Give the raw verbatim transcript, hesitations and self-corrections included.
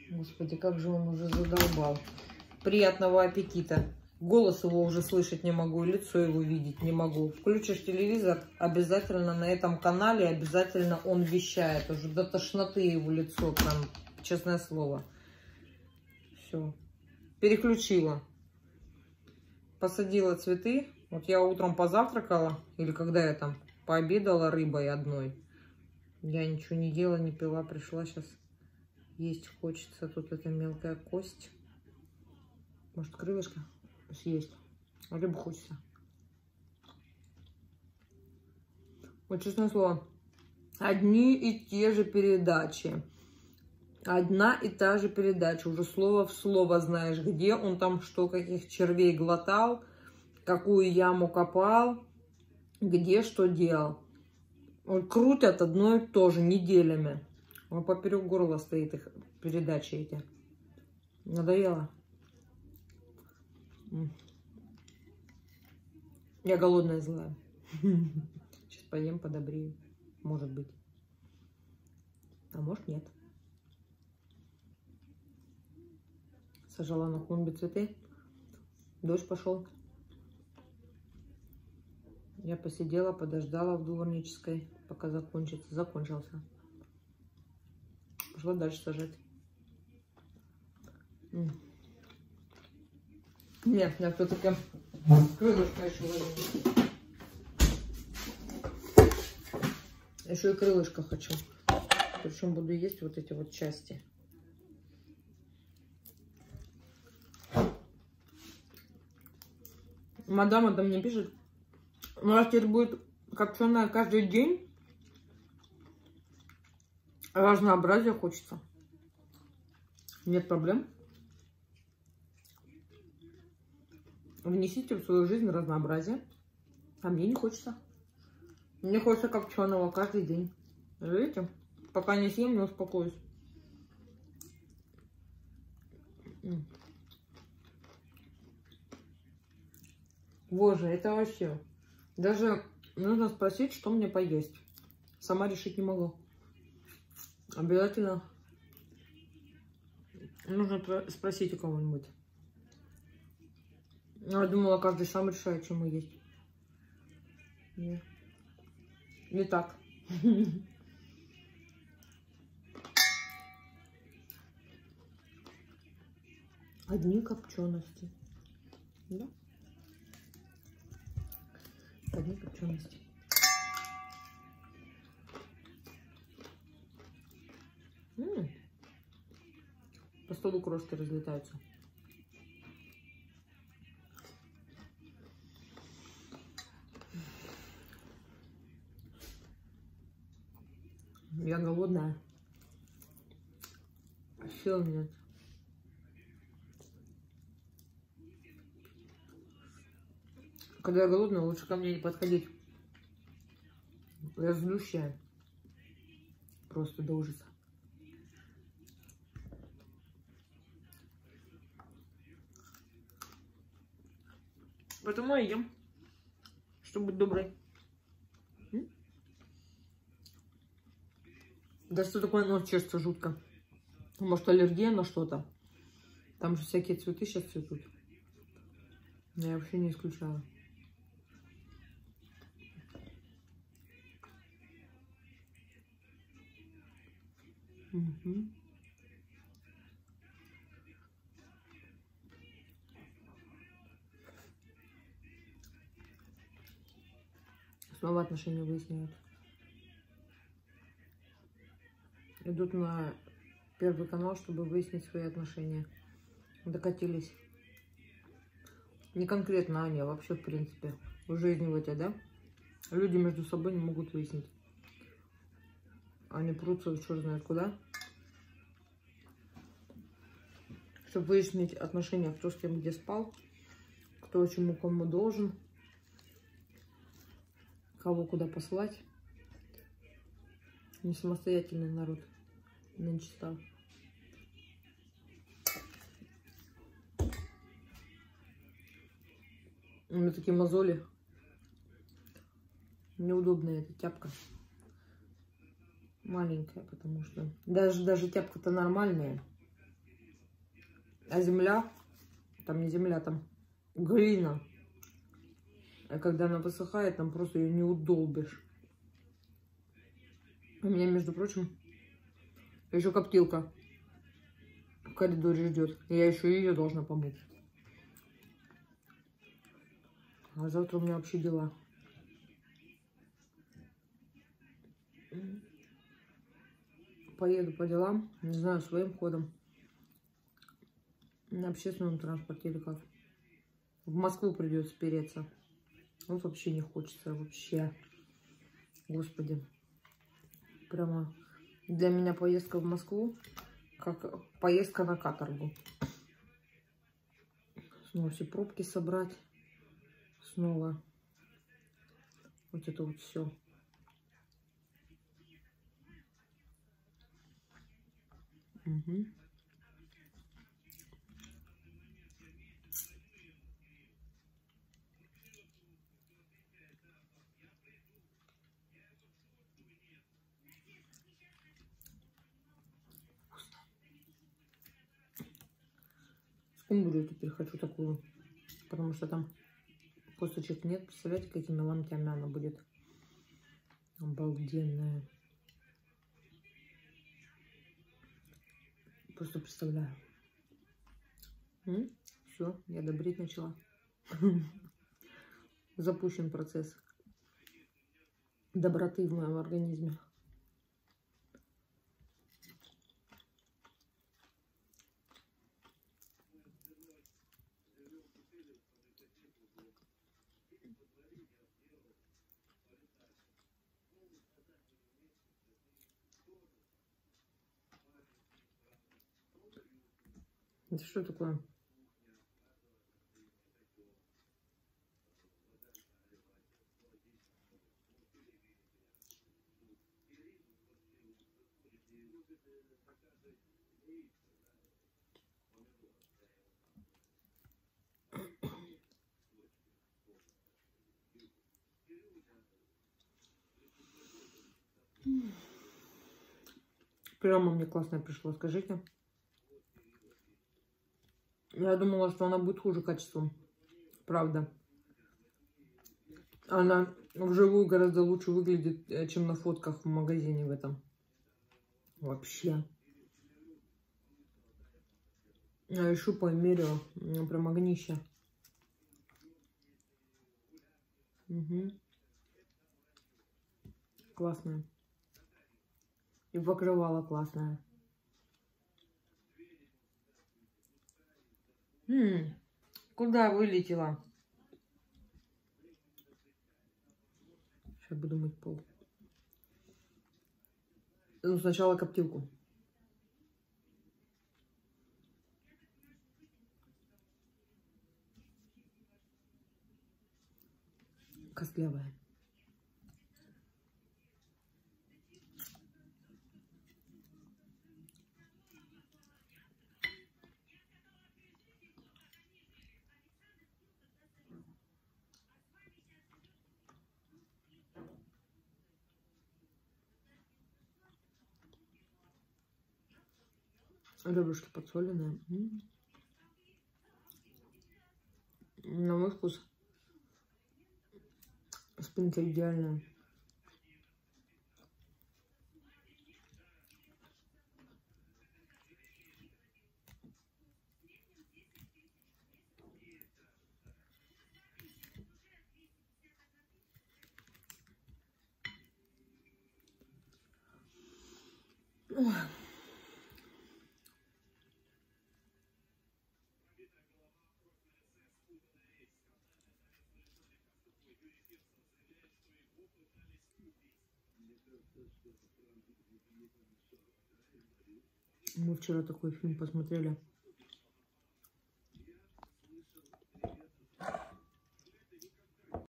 Господи, как же он уже задолбал. Приятного аппетита. Голос его уже слышать не могу, лицо его видеть не могу. Включишь телевизор, обязательно на этом канале, обязательно он вещает. Уже до тошноты его лицо, прям, честное слово. Все. Переключила. Посадила цветы. Вот я утром позавтракала, или когда я там пообедала рыбой одной. Я ничего не ела, не пила, пришла сейчас есть хочется. Тут эта мелкая кость. Может, крылышко съесть. А рыбу хочется. Вот честное слово, одни и те же передачи. Одна и та же передача. Уже слово в слово знаешь, где он там что, каких червей глотал, какую яму копал, где что делал. Он крутят одно и то же неделями. Он поперек горла стоит, их передачи эти. Надоело. Я голодная, злая. Сейчас поем, подобрею. Может быть. А может нет. Сажала на клумбе цветы. Дождь пошел. Я посидела, подождала в дворнической, пока закончится. Закончился. Пошла дальше сажать. Нет, я все-таки крылышко еще возьму. Еще и крылышко хочу. Причем буду есть вот эти вот части. Мадам это мне пишет, у нас теперь будет копченая каждый день. Разнообразие хочется. Нет проблем. Внесите в свою жизнь разнообразие. А мне не хочется. Мне хочется копченого каждый день. Видите? Пока не съем, не успокоюсь. Боже, это вообще. Даже нужно спросить, что мне поесть. Сама решить не могу. Обязательно нужно спросить у кого-нибудь. Я думала, каждый сам решает, что ему есть. Нет. Не так. Одни копчености. Да? Одни копчености. М-м. По столу крошки разлетаются. Я голодная. Сил нет. Когда я голодная, лучше ко мне не подходить. Я злющая. Просто до ужаса. Поэтому я ем, чтобы быть доброй. М? Да что такое нос чешется жутко. Может, аллергия на что-то. Там же всякие цветы сейчас цветут. Я вообще не исключаю. Угу. Снова отношения выясняют. Идут на Первый канал, чтобы выяснить свои отношения. Докатились. Не конкретно Аня, а вообще, в принципе, в жизни в эти, да? Люди между собой не могут выяснить. Они прутся, черт знает куда. Чтобы выяснить отношения, кто с кем где спал, кто чему кому должен, кого куда послать. Не самостоятельный народ нынче стал. У меня такие мозоли. Неудобная эта тяпка. Маленькая, потому что... Даже, даже тяпка-то нормальная. А земля, там не земля, там глина. А когда она высыхает, там просто ее не удолбишь. У меня, между прочим, еще коптилка в коридоре ждет. Я еще ее должна помыть. А завтра у меня вообще дела. Поеду по делам, не знаю, своим ходом. На общественном транспорте или как. В Москву придется переться. Вот вообще не хочется, вообще. Господи. Прямо для меня поездка в Москву как поездка на каторгу. Снова все пробки собрать. Снова вот это вот все. Угу. Скумбрию теперь хочу такую, потому что там косточек нет. Представляете, какими ломтями она будет? Обалденная. Просто представляю. Все, я добрить начала. Запущен процесс доброты в моем организме. Это что такое? Прямо мне классная пришла, скажите. Я думала, что она будет хуже качеством. Правда. Она вживую гораздо лучше выглядит, чем на фотках в магазине в этом. Вообще. Я еще померила. У меня прям огнище. Угу. Классная. И покрывало классное. М-м, куда вылетела? Сейчас буду мыть пол. Ну, сначала коптилку. Костлявая. Ребрышки подсоленные. М-м. На мой вкус спинка идеальная. Ой. Мы вчера такой фильм посмотрели.